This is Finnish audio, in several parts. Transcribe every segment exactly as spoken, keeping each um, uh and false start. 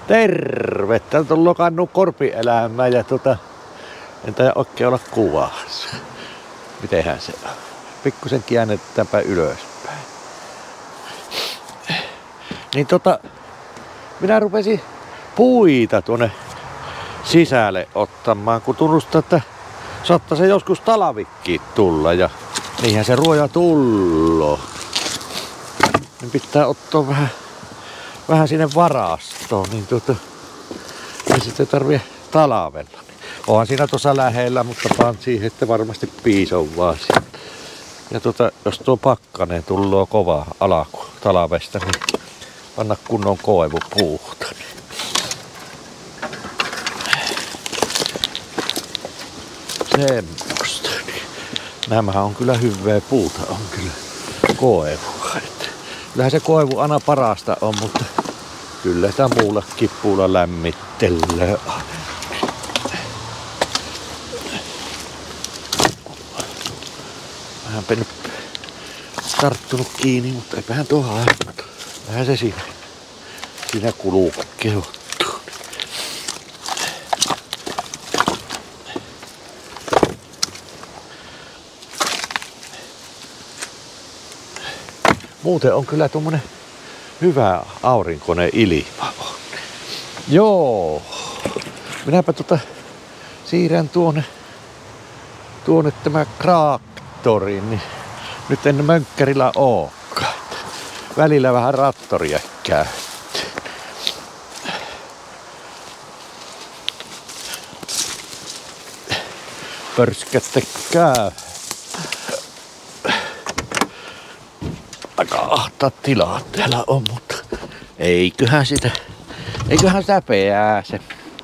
Terve! Täältä on lokannut korpielämää ja tota, en taida oikein olla kuvassa. Mitenhän se on? Pikkusen käännetäänpä ylöspäin. Niin tota, minä rupesin puita tuonne sisälle ottamaan, kun tunnustaa, että saattaa se joskus talvikkiin tulla ja niinhän se ruoja tulloo. Niin pitää ottaa vähän, vähän sinne varastoon, niin tuota, ei sitten tarvii talvella. Onhan siinä tuossa lähellä, mutta paan siihen, että varmasti piisoo vaan siitä. Ja tuota, jos tuo pakkanen tulloo kova alaku talvesta, niin panna kunnon koivupuuta. Semmosta. Nämä on kyllä hyvää puuta, on kyllä koivua. Kyllähän se koivu aina parasta on, mutta kyllä sitä muullakin puulla lämmittelee. Vähänpä nyt tarttunut kiinni, mutta eipähän tuohon. Vähän se siinä, siinä kuluu kehottuu. Muuten on kyllä tuommoinen hyvä aurinkoinen ilma. Joo. Minäpä tota siirrän tuonne, tuonne tämä traktorin, niin nyt en mönkkärillä ookaan. Välillä vähän rattoria käy. Pörskättä käy. Aika ahtaat tilat täällä on, mutta eiköhän sitä, eiköhän sitä pääse.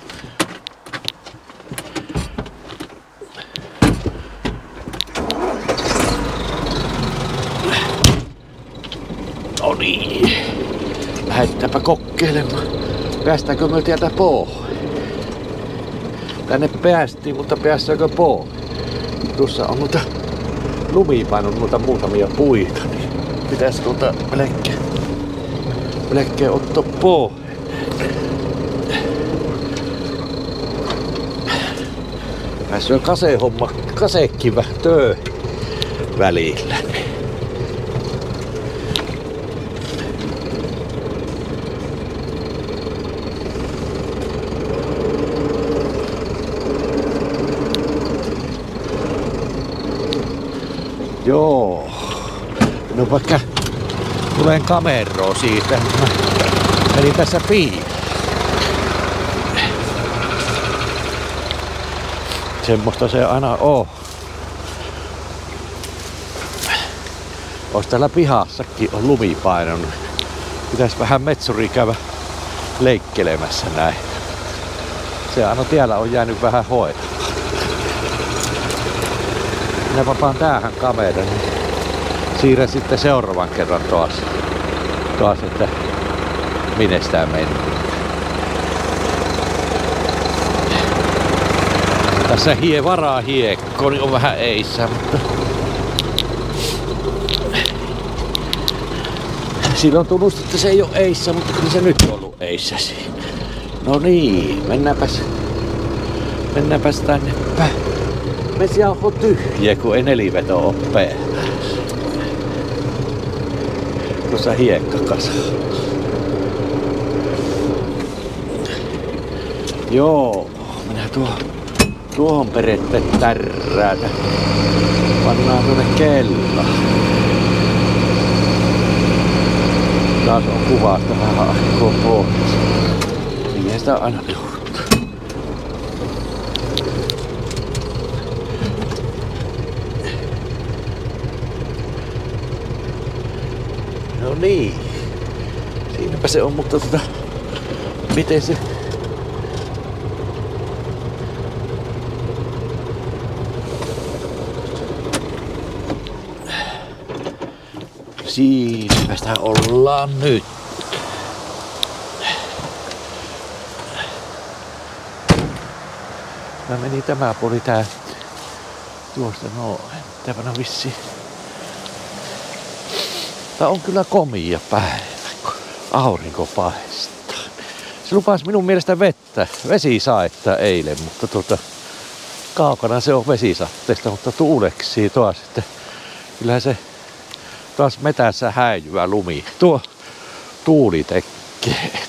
No niin, lähdetäänpä kokeilemaan. Päästäänkö me täältä pohjaan? Tänne päästiin, mutta päästäänkö pohjaan? Tuossa on noita lumipainut noita muutamia puita. Niin pitäis tuota melkein, melkein ottaa pohjaan. Tässä on kasehomma, kasekivä töö välillä. Joo. No vaikka tulen kameroon siitä, eli tässä piin. Semmosta se aina on. Ois täällä pihassakin on lumipainonut. Pitäis vähän metsuri käydä leikkelemässä näin. Se aina tiellä on jäänyt vähän hoitaa. Minä paan tähän kameran, niin siirrän sitten seuraavan kerran taas, taas että minne sitä mennään. Tässä hie varaa hiekko, niin on vähän eissä, mutta silloin tunnustin, että se ei ole eissä, mutta kyllä se nyt on ollut eissä siinä. No niin, mennäänpäs, mennäänpäs tänne päin. Vesiauho tyhjä, kun ei neliveto oo päällä. Tuossa hiekka kasa. Joo, minä tuo, tuohon perette tärräätä. Pannaan tuonne kello. Taas on kuvasta vähän aikaa pois. Niin sitä aina joutuu. No niin. Siinäpä se on, mutta tota, miten se... Siinäpä sitä ollaan nyt. Mä meni tämä puoli tää tuosta noin. Tämäpä on vissiin. Tää on kyllä komia päivä, kun aurinko paistaa. Se lupasi minun mielestä vettä, vesisaetta eilen, mutta tuota, kaukana se on vesisatteesta, mutta tuuleksii taas sitten. Kyllähän se taas metässä häilyvä lumi. Tuo tuuli tekee.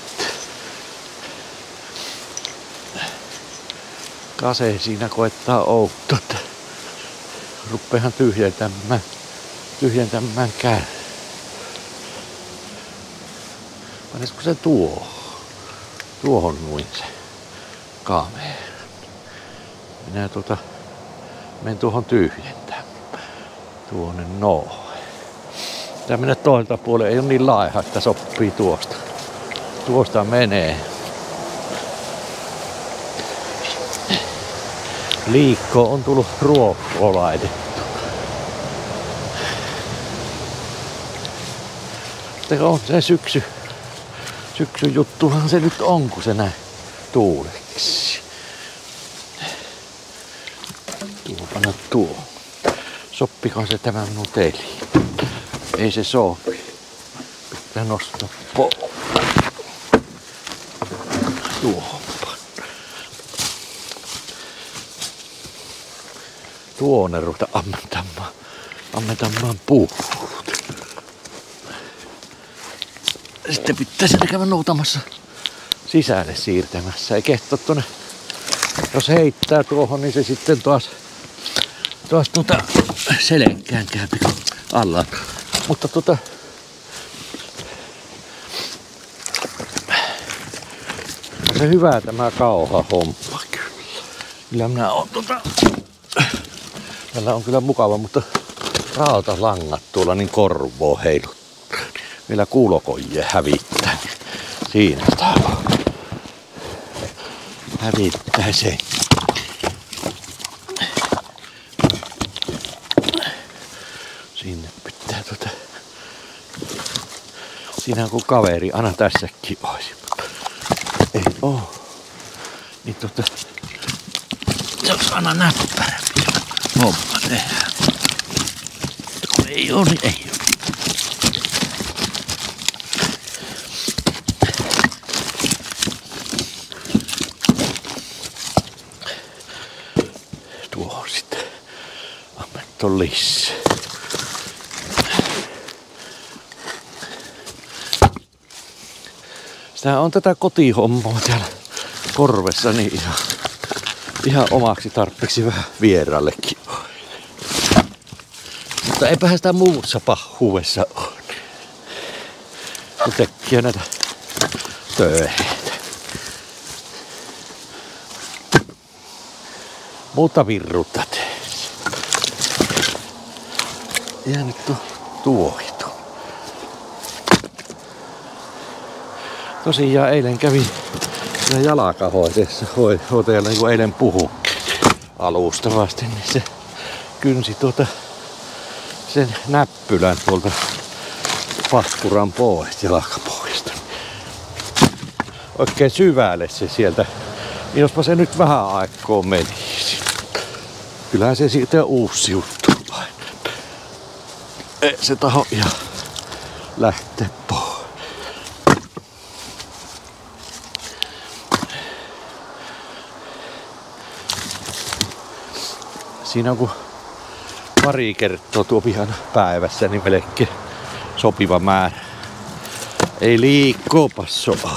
Kase siinä koettaa outtaa, että ruppeahan tyhjentämään, tyhjentämään käy. Panesko se tuo? Tuohon nuin se kamera. Minä tuota menen tuohon tyhjentämään. Tuonne noin. Tää mennä toiselta puolelle, ei ole niin laiha, että sopii tuosta. Tuosta menee. Liikko on tullut ruokkoa laitettu. Mutta on se syksy. Syksyn juttuhan se nyt on, kun se näin tuuleksi. Tuo panna tuo. Soppiko se tämä minun teliin? Ei se sopi. Pitää nostaa pois. Tuohon panna. Tuonne ruveta ammentamaan. Ammentamaan puut. Sitten pitäisi käydä noutamassa sisälle siirtämässä. Ei kehto tuonne. Jos heittää tuohon, niin se sitten taas, taas tuota selkään käypi alla. Mutta tuota, se hyvä tämä kauha homma kyllä. Kyllä minä on tuota, tällä on kyllä mukava, mutta rautalangat tuolla niin korvoo heilut. Vielä kuulokoje hävittää. Siinä sitä hävittää se. Sinne pitää tota. Siinä on kuin kaveri, aina tässäkin olisi. Ei oo. Niin tota. Se olisi aina näppärämpi. Homma tehdään. Ei oo, niin ei oo. On lisää. Sitä on tätä kotihommaa täällä korvessa niin ihan, ihan omaksi tarpeeksi vähän vieraallekin. Mutta eipähän sitä muussa pahuudessa ole. Kun tekee näitä töitä. Muuta virrutta tee. Ihan nyt tuo tuohitu. Tosiaan eilen kävin jalkahoiteessa hoiteella, niin kuin eilen puhu alustavasti, niin se kynsi tuota sen näppylän tuolta pahkuran pois, jalkapohjasta. Oikein syvälle se sieltä. Jospa se nyt vähän aikaa menisi. Kyllähän se siitä uusiutuu. Ei se taho ihan lähtee pois. Siinä on kun pari kertaa tuo pihan päivässä, niin melkein sopiva määrä. Ei liikkoopas soa.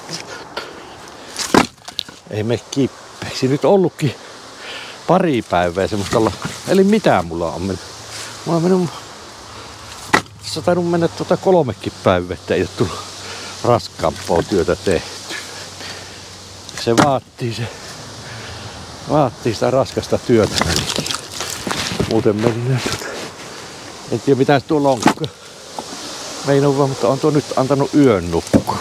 Ei me kippeiksi. Nyt ollutkin pari päivää semmoista olla. Eli mitä mulla on mennyt? Mulla on mennyt tässä on tainnut mennä tuota kolmekin päivää, että ei ole tullut raskaampaa työtä tehty. Se vaatii, se vaatii sitä raskasta työtä. Muuten meni en tiedä mitä tuo lonkka meinaa, mutta on tuo nyt antanut yön nukkua.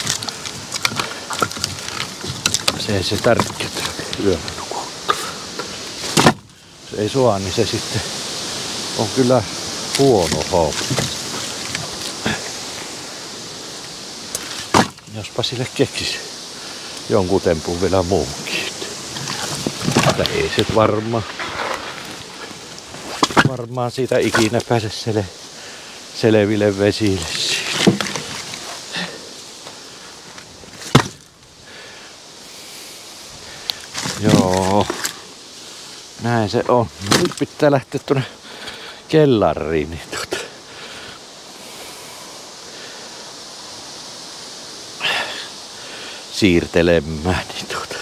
Se ei se tärkeä yön nukkua. Se ei sua, niin se sitten on kyllä huono homma. Jospa sille keksisi jonkun tempun vielä muunkin. Mutta ei se varmaan varmaan siitä ikinä pääse sele, selville vesille. Joo. Näin se on. Nyt pitää lähteä tuonne kellariin. Niin tuota. Siirtelemään. Niin tuota.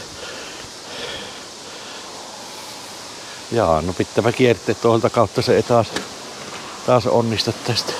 Jaa, no pitääpä kiertää tuolta kautta se ei taas, taas onnista tästä.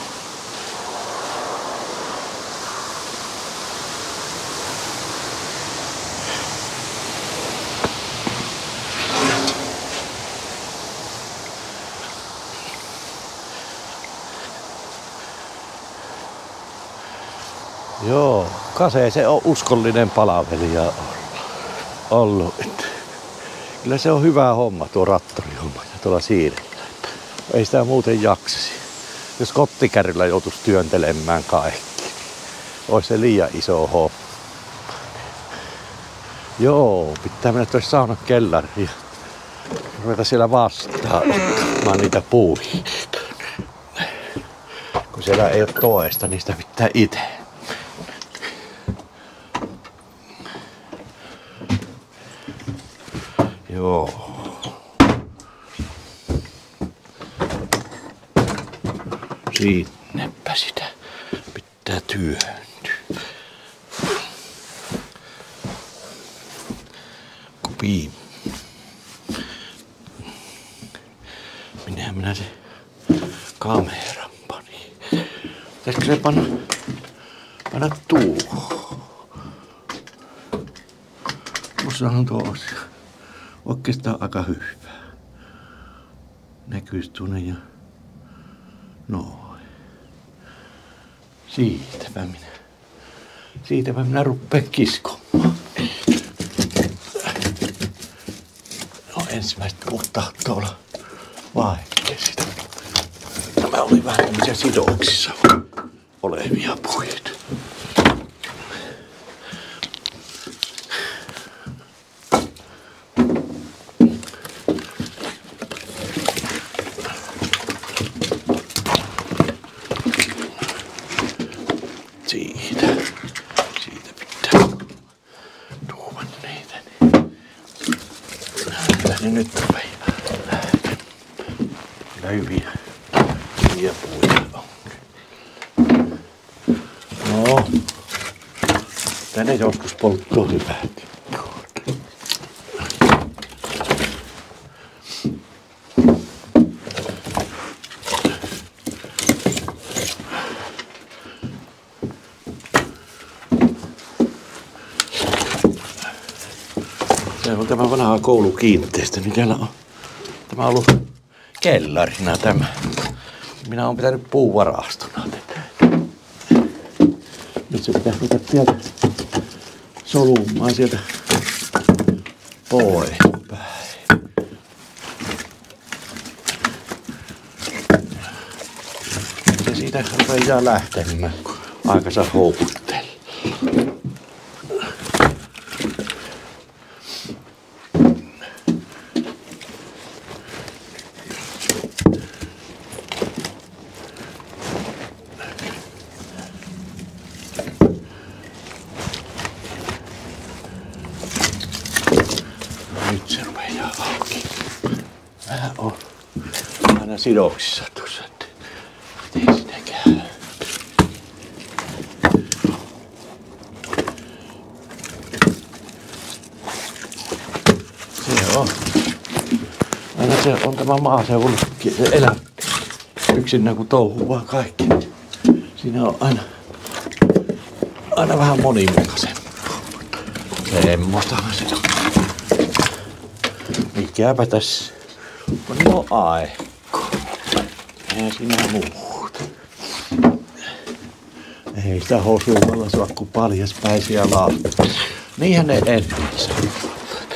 Joo, Kase se on uskollinen palvelija ollut. Kyllä se on hyvä homma tuo rattorihomma ja tuolla siirrellä. Ei sitä muuten jaksasi. Jos kottikärryllä joutuisi työntelemään kaikki, olisi se liian iso homma. Joo, pitää mennä tuossa saunan kellariin ja ruveta siellä vastaan ottamaan niitä puuhia. Kun siellä ei ole toista, niin sitä pitää itse. Joo. Sinnepä sitä pitää työntyä. Kupi. Minähän minä se kameran pani. Pitäisikö se panna, panna tuohon? Mussahan tuo on oikeastaan aika hyvä. Näkyis tuonne ja noin. Siitäpä minä. Siitäpä minä ruppeen kiskomaan. No ensimmäiset puhtaat tuolla vaikea sitä. Nämä oli vähän tämmöisiä sidoksissa olevia puita. Siitä. Siitä pitää tuoda niitä. Kyllä ne nyt rupeaa. Kyllä hyviä. Hyviä puita on. No. Tänne joskus polttuu hyvät. Se on tämä vanha koulukiinteistö, niin täällä on. Tämä on ollut kellarina tämä. Minä olen pitänyt puuvarastona tätä. Nyt se pitää ruveta sieltä solumaan sieltä pois päin. Ja siitä rupeaa lähtemään, kun aikansa houkuttelee. Nyt se rupeaa auki. Vähän on aina sidoksissa tuossa, että miten siinä käy. Se on. Aina se on tämä maaseudun elä yksinään kun touhuu vaan kaikki. Siinä on aina, aina vähän monimutkaisempaa. Semmoistahan se on. Mikäpä tässä on jo aikko. Ei siinä muuta. Ei sitä hosuumalla saa kuin paljaspäisiä laattaa. Niinhän ne ennen sanoo.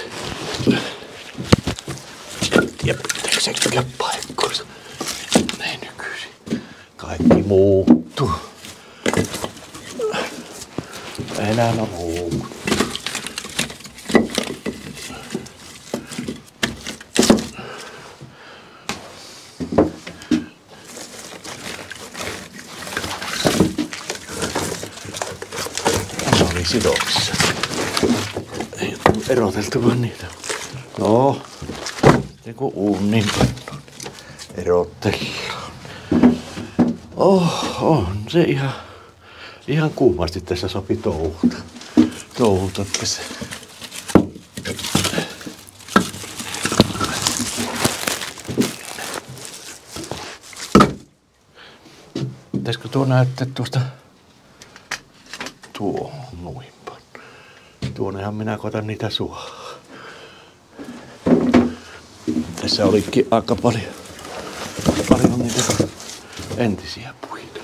En tiedä pitääkö sekään paikkoissa. Ne nykyisin. Kaikki muuttuu. Enää on muuttuu. Sidoksissa. Ei ole eroteltu vaan niitä. No, niin kuin uunin erottellaan. Oh, on se ihan, ihan kuumasti tässä sopi touhuta. Touhuta tässä. Pitäisikö tuo näyttää tuosta tuo nuimpan? Tuonnehan minä koitan niitä suohaa. Tässä olikin aika paljon, paljon niitä entisiä puita.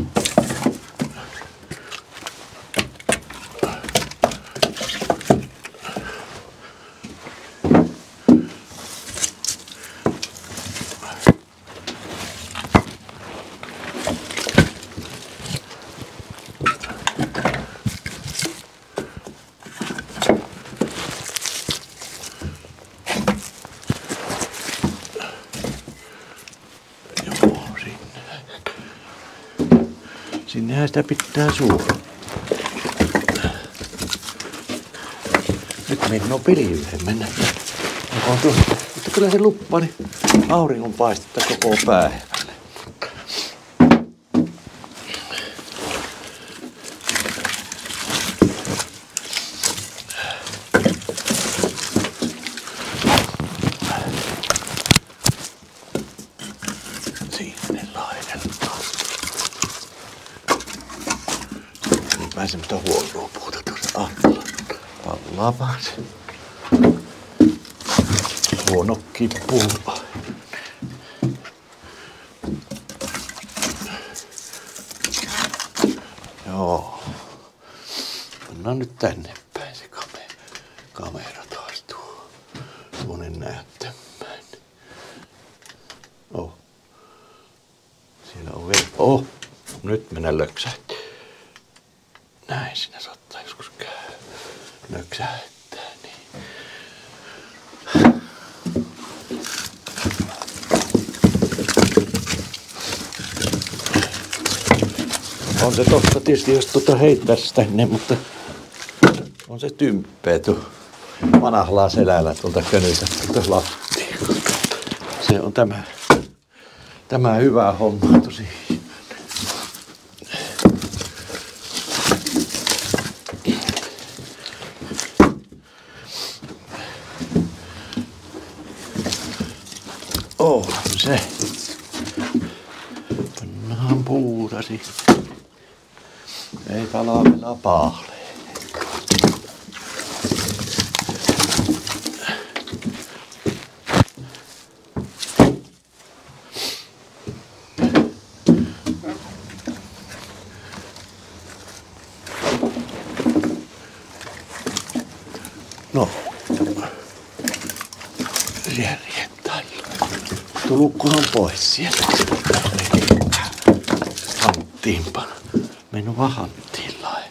Sinnehän sitä pitää suoda. Nyt meidän on pilveen mennä. Onko tuossa? Mutta kyllä se luppaa, niin auringon paistetta koko päivälle. Sinne laideltaan. Vähän semmoista huonoa puuta tuossa alla. Pallaa vaan se. Huonokki puu. Joo. Mennään nyt tänne päin se kamera, kamera taas tuo. Tuonne näyttämään. Oh. Siellä on vielä. Oh. Nyt mennään löksähti. Näin siinä saattaa joskus käy. Löksähtää niin. On se tosta tietysti, jos tuota heittäisi tänne, mutta on se tymppeä tuo manahlaa selällä tuolta könyltä tuolta lattia. Se on tämä, tämä hyvä homma tosi. Oh, se. Pannaan puutasi. Ei talvella paale. No. Järjettä. Tulukkohan pois sieltä. Hanttiinpa. Mennyt vaan hanttiin lain.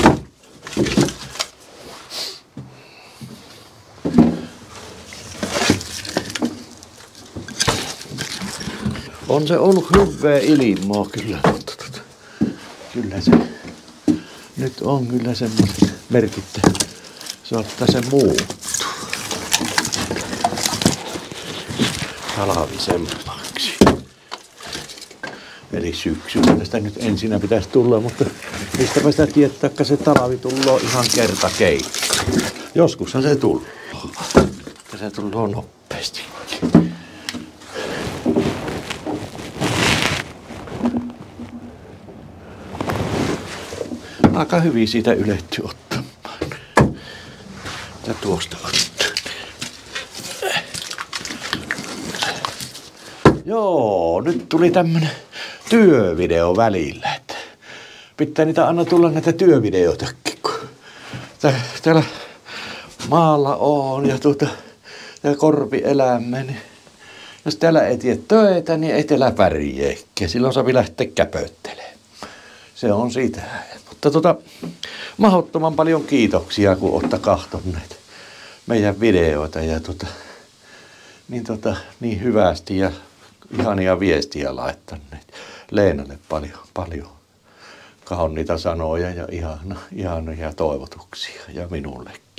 On se ollut hyvää ilmaa kyllä. Kyllä se. Nyt on kyllä semmoiset merkit. Saattaa se muuttua. Talvisemmaksi. Eli syksyllä tästä nyt ensinnä pitäisi tulla, mutta mistäpä sitä tietää, että se talvi tulloo ihan kerta keikka. Joskushan se tulloo. Ja se tulloo nopeastikin. Aika hyvin siitä yletty ottamaan. Ja tuosta ottaa. Joo, nyt tuli tämmönen työvideo välillä. Että pitää niitä aina tulla näitä työvideoitakin, kun täällä maalla on ja tuota, täällä korpielämä, niin jos täällä ei tee töitä, niin ei täällä pärjääkään. Silloin saa lähteä käpöttelemään. Se on sitä. Mutta tota, mahdottoman paljon kiitoksia, kun olette kahtonneet meidän videoita ja tota, niin, tota, niin hyvästi ja ihania viestiä laittaneet. Leenalle paljon, paljon kauniita sanoja ja ihana, ihania toivotuksia ja minullekin.